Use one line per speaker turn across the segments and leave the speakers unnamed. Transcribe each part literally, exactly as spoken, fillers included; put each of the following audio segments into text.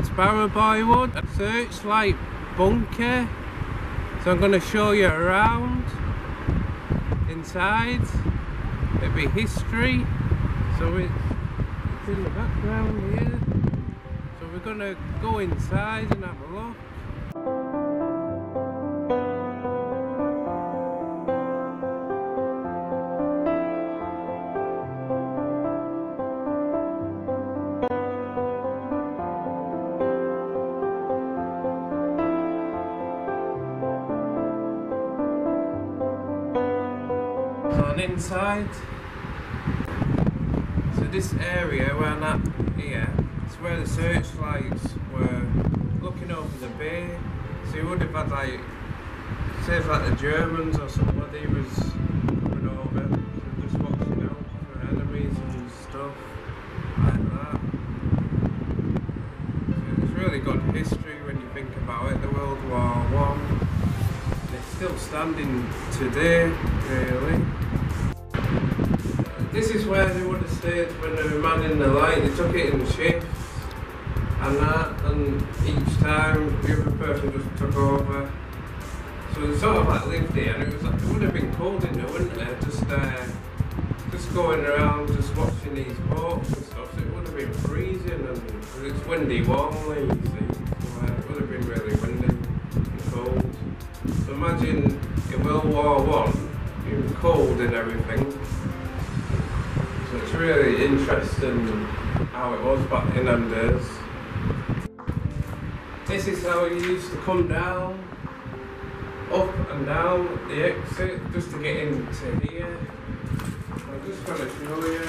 it's BarrowBoy Wood, a searchlight bunker. So I'm going to show you around inside. It'll be history. So it's, it's in the background here. So we're going to go inside and have a look. And inside, so this area where I'm at here, it's where the searchlights were looking over the bay. So you would have had like, say if like the Germans or somebody was coming over, so just watching out for enemies and stuff like that. So it's really good history when you think about it, the World War One. It's still standing today, really. This is where they would have stayed when they were manning the light. They took it in shifts and that, and each time the other person just took over. So they sort of like lived here, and it was like, it would have been cold in the winter, just uh, just going around, just watching these boats and stuff. So it would have been freezing, and it's windy Walney, you see. So uh, it would have been really windy and cold. So imagine in World War One, it was cold and everything. So it's really interesting how it was back in them days. This is how you used to come down, up and down the exit, just to get into here. I'm just going to show you.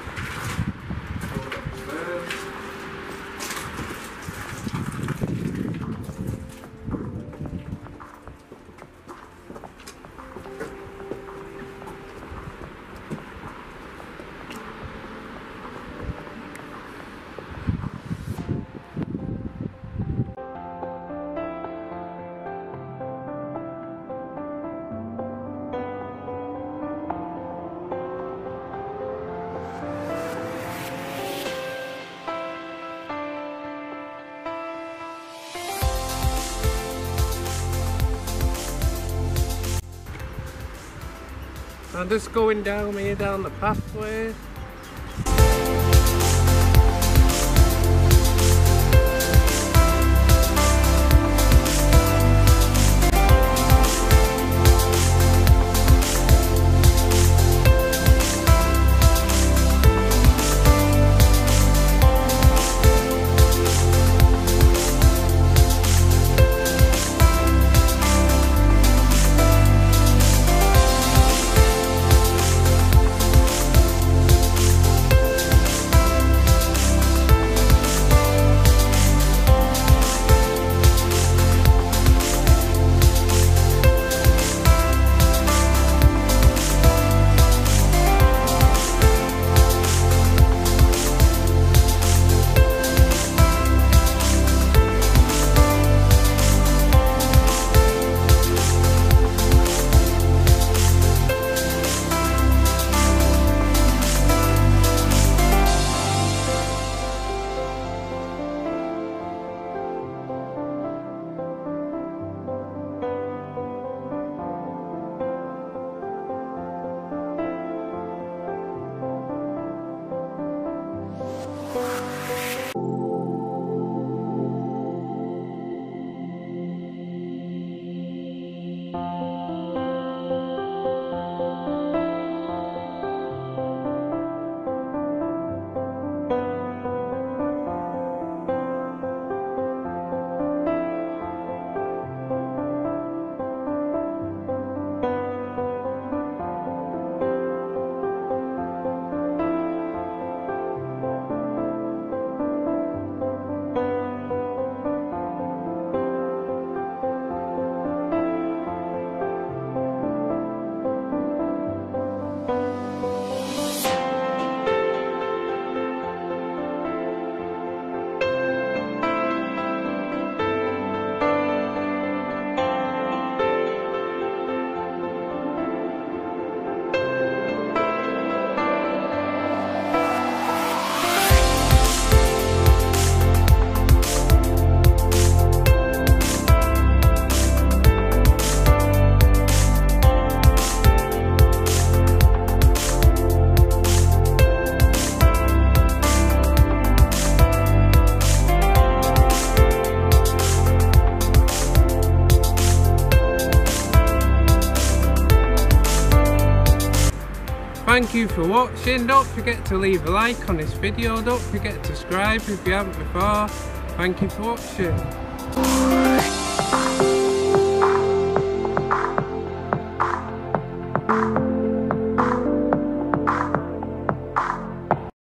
I'm just going down here, down the pathway. thank you for watching. Don't forget to leave a like on this video. Don't forget to subscribe if you haven't before. Thank you for watching.